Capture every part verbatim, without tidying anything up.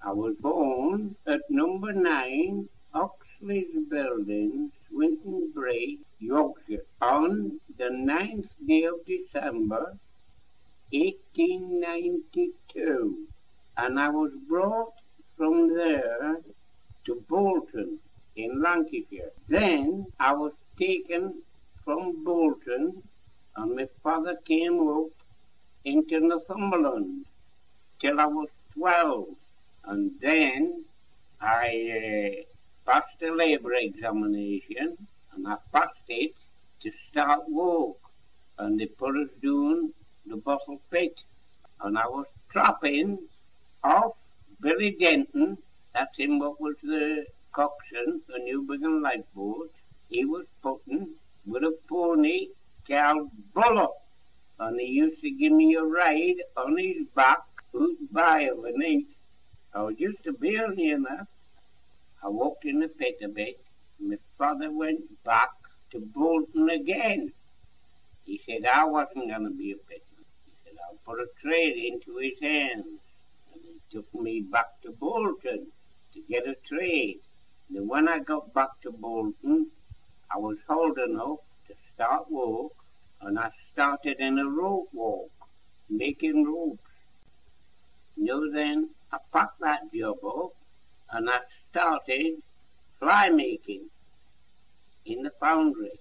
I was born at number nine Oxley's Building, Swinton Bridge, Yorkshire, on the ninth day of December, eighteen ninety-two. And I was brought from there to Bolton in Lancashire. Then I was taken from Bolton and my father came up into Northumberland till I was twelve. And then I uh, passed the labour examination and I passed it to start work. And they put us doing the bottle pit. And I was trapping off Billy Denton, that's him what was the coxswain, the Newbiggin lifeboat. He was putting with a pony called Bullock. And he used to give me a ride on his back out by of a night. I was just a bairnie enough. I walked in the pit a bit. My father went back to Bolton again. He said I wasn't going to be a pitman. He said I'll put a trade into his hands. And he took me back to Bolton to get a trade. And when I got back to Bolton, I was old enough to start work, and I started in a rope walk, making ropes. You know, then I packed that job up, and I started fly making in the foundry.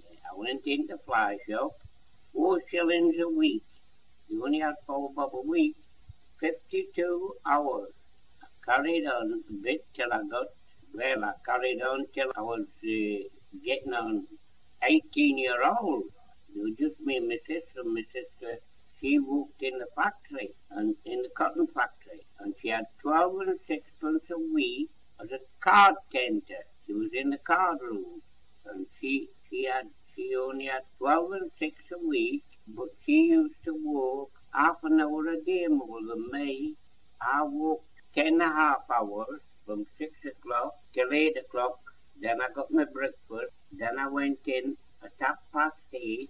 I went into fly shop, four shillings a week. You only had four bob a week, fifty-two hours. I carried on a bit till I got, well, I carried on till I was uh, getting on eighteen year old. It was just me and my sister. My sister, she worked in the factory, and in the cotton factory, and she had twelve and sixpence a week as a card tender. She was in the card room, and she she had she only had twelve and six a week, but she used to work half an hour a day more than me. I worked ten and a half hours from six o'clock till eight o'clock. Then I got my breakfast. Then I went in at half past eight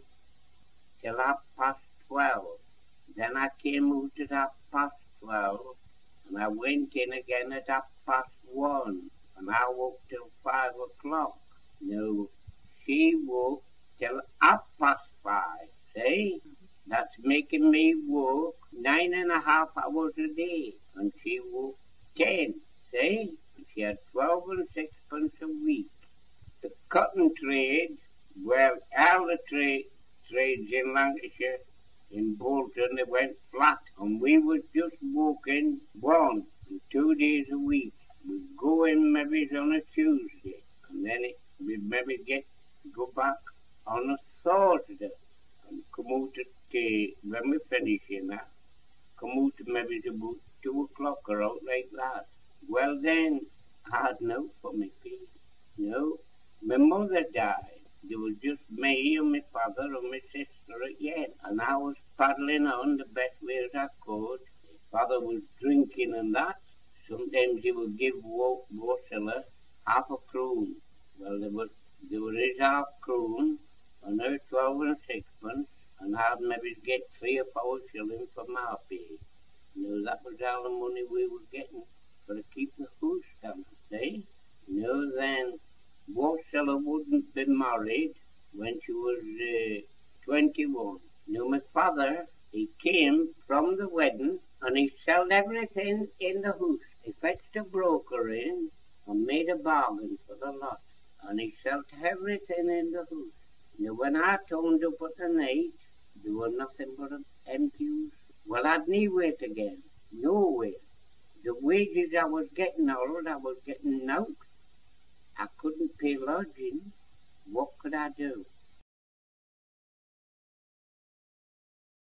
till half past twelve. Then I came out at half past twelve, and I went in again at half past one, and I worked till five o'clock. Now, she worked till half past five, see? That's making me work nine and a half hours a day, and she worked ten, see? She had twelve and sixpence a week. The cotton trade, well, all the tra trades in Lancashire, in Bolton, they went flat, and we was just working one and two days a week. We'd go in maybe on a Tuesday, and then it, we'd maybe get go back on a Thursday, and come out at, uh, when we finish in that, come out maybe about two o'clock or out like that. Well then, I had no for me pay. No, my mother died. There was just me and my father and my sister again, and I was paddling on the best way as I could. My father was drinking and that. Sometimes he would give Warsaw half a croon. Well, there was there was his half croon, and her twelve and sixpence, and I'd maybe get three or four shillings for my pay. You know, that was all the money we were getting for to keep the house down, see? You know, then Warsaw wouldn't be married when she was uh, twenty-one. You know, my father, he came from the wedding, and he sold everything in the house. He fetched a broker in and made a bargain for the lot, and he sold everything in the house. You know, when I turned up at the night, there was nothing but an empty house. Well, I'd nowhere to get, nowhere. The wages I was getting all, I was getting out. I couldn't pay lodging. What could I do?